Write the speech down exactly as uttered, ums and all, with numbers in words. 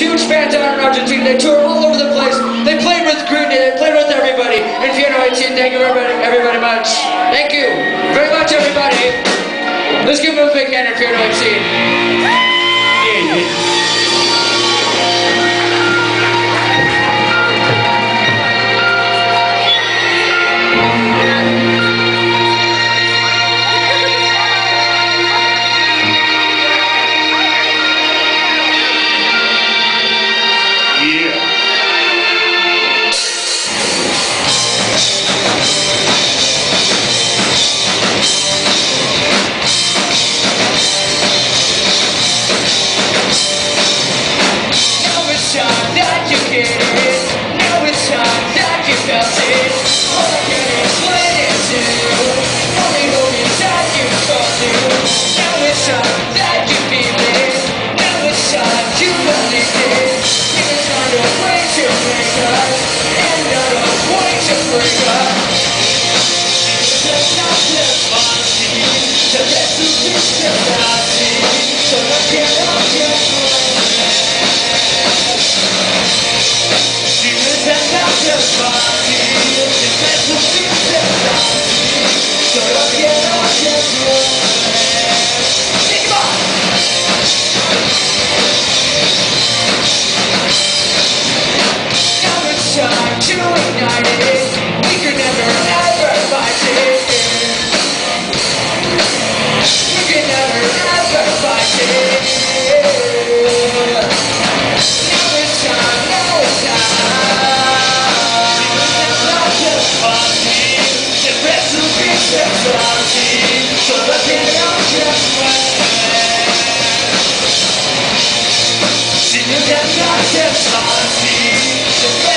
huge fans out in Argentina. They tour all over the place. They played with Green Day. They played with everybody. Infierno eighteen, thank you everybody, everybody much. Thank you very much, everybody. Let's give them a big hand, Infierno eighteen. Yeah. Just